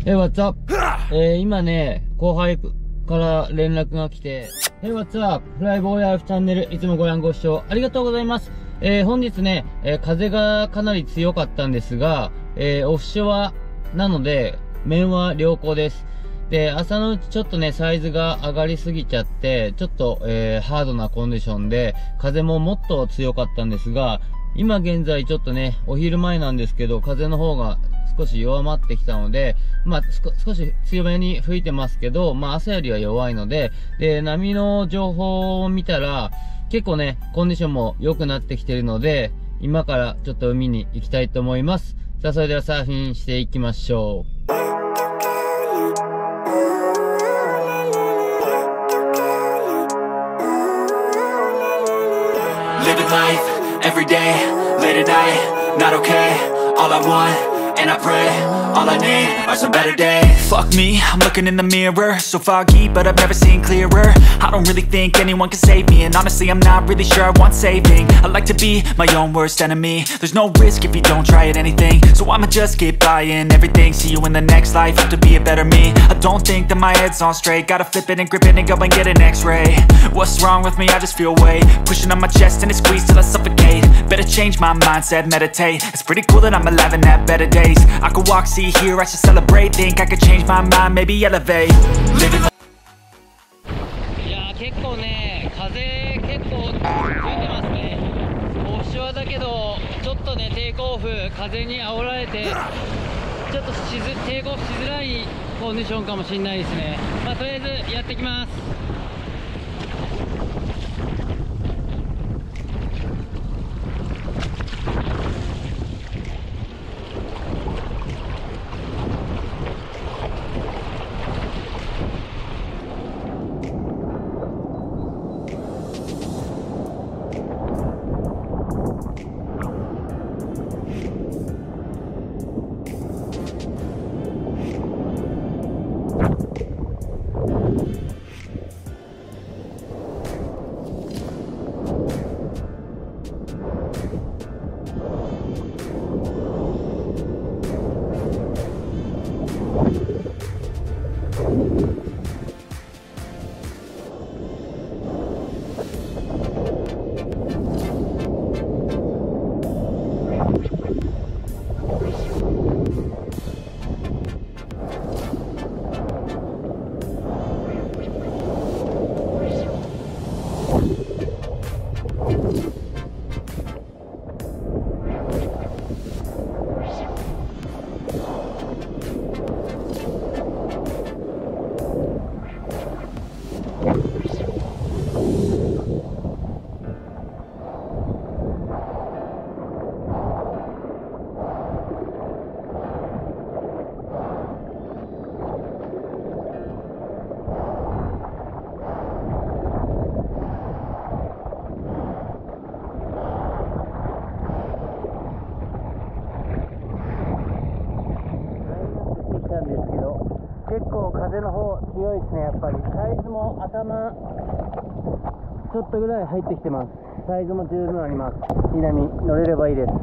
What's up? 今ね、後輩から連絡が来て、What's up? フライボーイライフチャンネル、いつもご覧ご視聴ありがとうございます。本日ね、風がかなり強かったんですが、オフショアなので、面は良好です。で、朝のうちちょっとね、サイズが上がりすぎちゃって、ちょっと、ハードなコンディションで、風ももっと強かったんですが、今現在ちょっとね、お昼前なんですけど、風の方が少し弱まってきたので、まあ、少し強めに吹いてますけど、まあ、朝よりは弱いので、で、波の情報を見たら、結構ね、コンディションも良くなってきてるので、今からちょっと海に行きたいと思います。さあ、それではサーフィンしていきましょう。 Living life, every day, late at night, not okay. All I want, and I pray, all I need are some better days. Fuck me, I'm looking in the mirror, so foggy, but I've never seen clearer. I don't really think anyone can save me, and honestly I'm not really sure I want saving. I like to be my own worst enemy. There's no risk if you don't try at anything, so I'ma just keep buying everything. See you in the next life, have to be a better me. I don't think that my head's on straight, gotta flip it and grip it and go and get an x-ray. What's wrong with me? I just feel weight pushing on my chest and it squeezes till I suffocate. Better change my mindset, meditate. It's pretty cool that I'm alive and have better days. I could walk, see, hear, I should celebrate. Think I could change my mind, maybe elevate. Living. いやー、結構ね、風結構吹いてますね。オフショアだけど、ちょっとね、テイクオフ、風に煽られて、ちょっとテイクオフしづらいコンディションかもしれないですね。まあ、とりあえずやってきます。結構風の方強いですね。やっぱりサイズも頭ちょっとぐらい入ってきてます。サイズも十分あります。南乗れればいいです。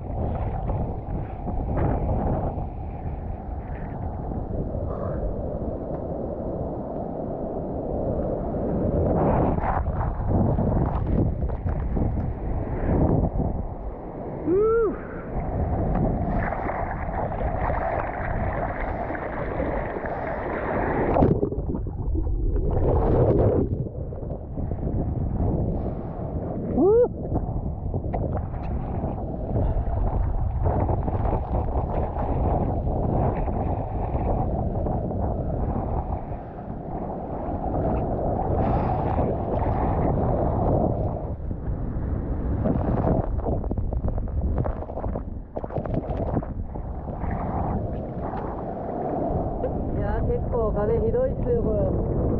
結構風ひどいっすよこれ。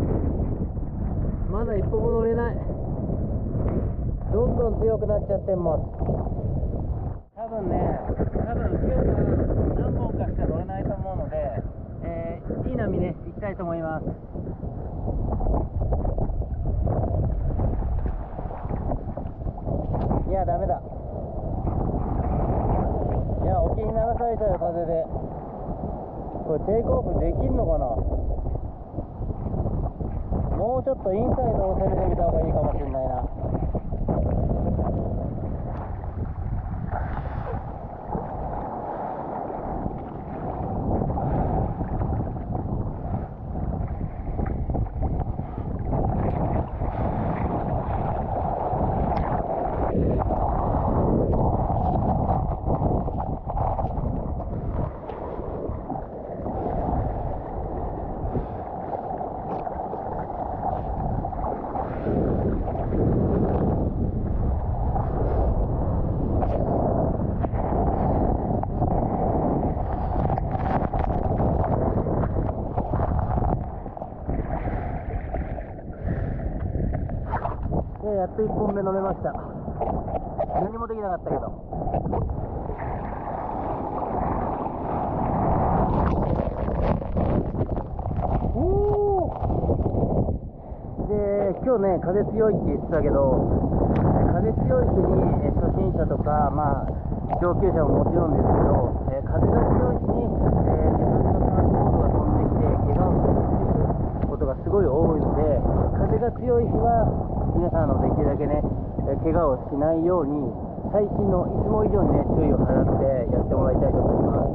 まだ一歩も乗れない。どんどん強くなっちゃってます。多分今日は何本かしか乗れないと思うので、いい波ね行きたいと思います。いやダメだ。いや沖に流されちゃう風で。 これテイクオフできんのかな。もうちょっとインサイドを攻めてみた方がいいかもしれないな。やっと1本目乗れました。何もできなかったけど。で、今日ね、風強いって言ってたけど、風強い日に初心者とか、上級者ももちろんですけど、風が強い日に、自分のサーフボードが飛んできて、怪我をするっていうことがすごい多いので、風が強い日は、皆さんできるだけね、怪我をしないように、最新のいつも以上にね、注意を払ってやってもらいたいと思います。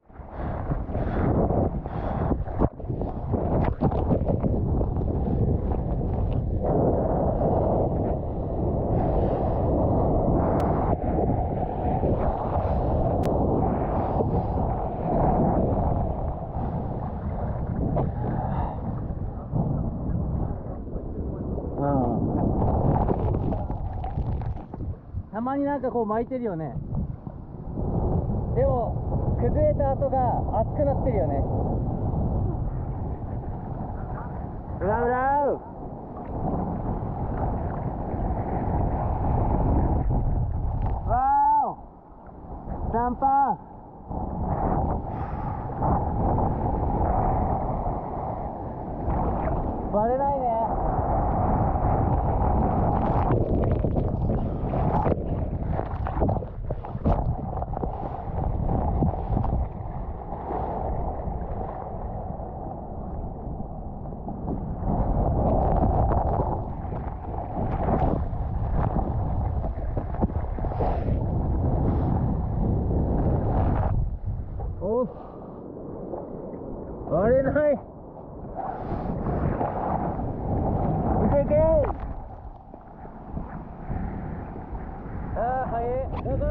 たまになんかこう巻いてるよね。でも崩れた跡が熱くなってるよね。うらうらう。わお、短パン。割れないね。割れない。いけいけ。ああ、早い。どうぞ。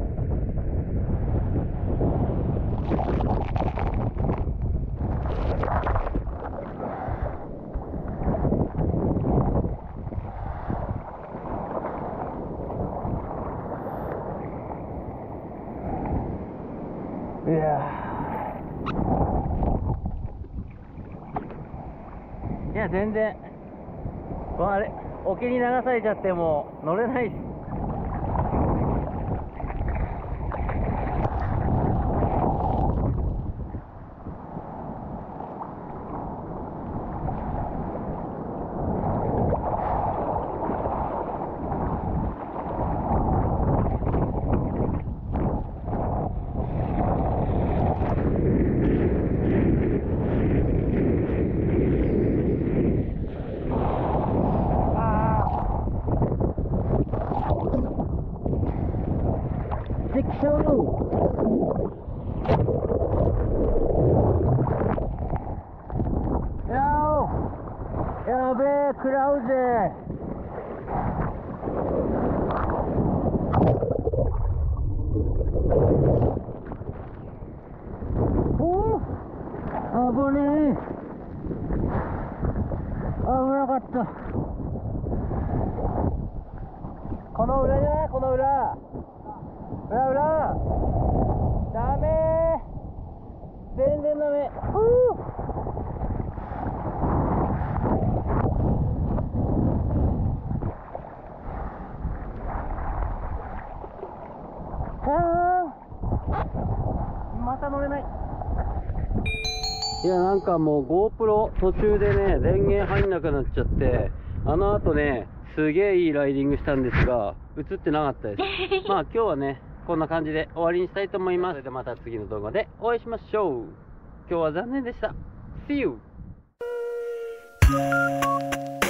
いやいや、全然あれ沖に流されちゃってもう乗れないです。やべえ、食らうぜ。おお、危ねえ。危なかった。この裏じゃない？この裏。裏。ダメー。全然ダメ。また乗れない。いや、なんかもう GoPro 途中でね、電源入んなくなっちゃって、あの後ね、すげえいいライディングしたんですが、映ってなかったです。まあ今日はね、こんな感じで終わりにしたいと思います。それでまた次の動画でお会いしましょう。 今日は残念でした。See you!